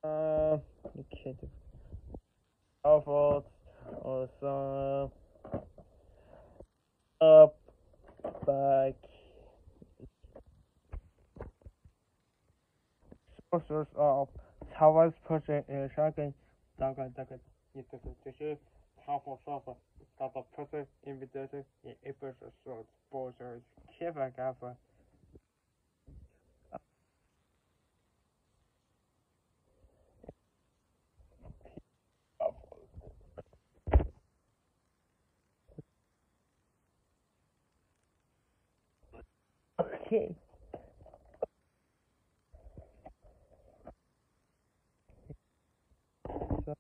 Okay, the outfit or some up back sources of Taiwan's project shocking daga this powerful software that the project invitation in April short borders Kevin Gaffer. Okay. So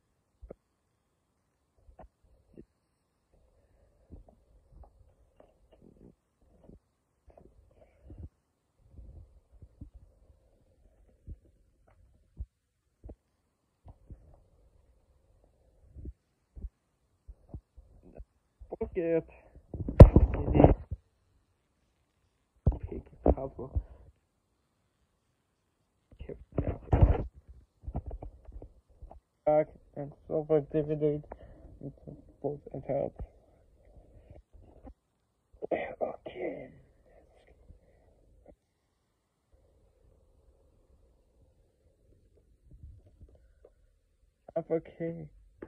forget the pick cover back and software divided into both accounts. Okay. Okay.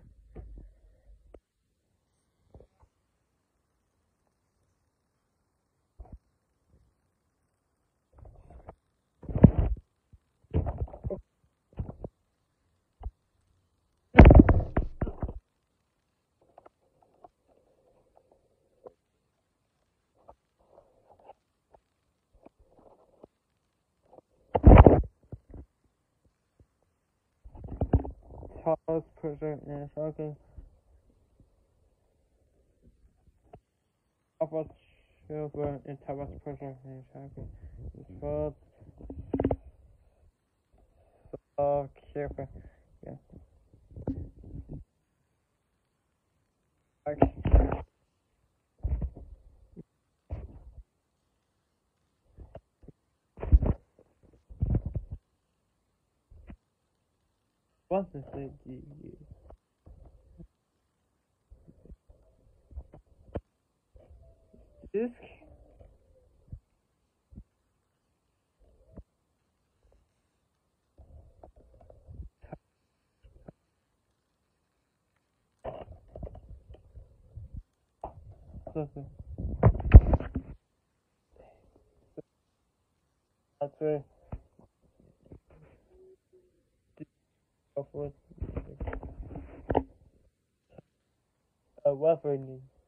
Charles present and shocking about children in Taiwan's present and shocking. It's for careful. Yeah. Like, what is the disk? Something. That's of what weapon